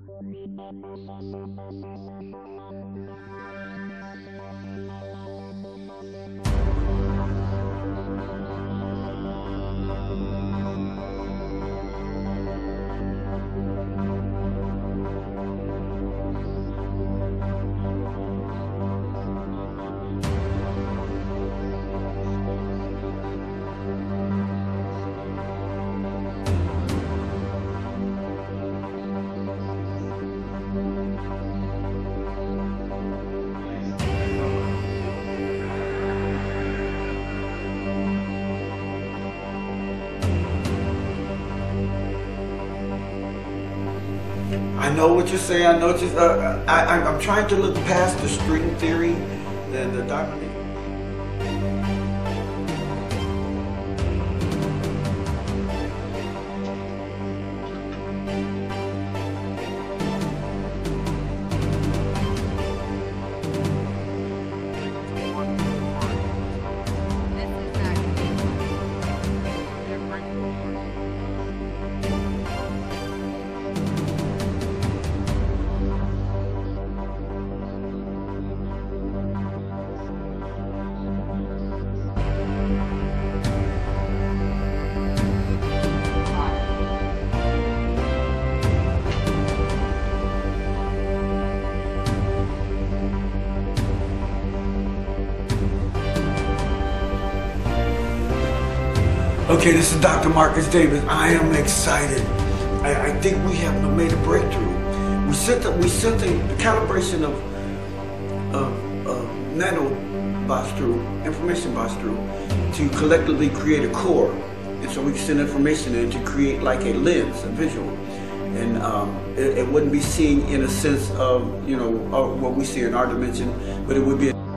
I know what you're saying. I know what you're, I'm trying to look past the string theory and the diamond. Okay, this is Dr. Marcus Davis. I am excited. I think we have made a breakthrough. We sent the calibration of nanobots through, information bots through, to collectively create a core. And so we can send information in to create like a lens, a visual. And it wouldn't be seen in a sense of, you know, what we see in our dimension, but it would be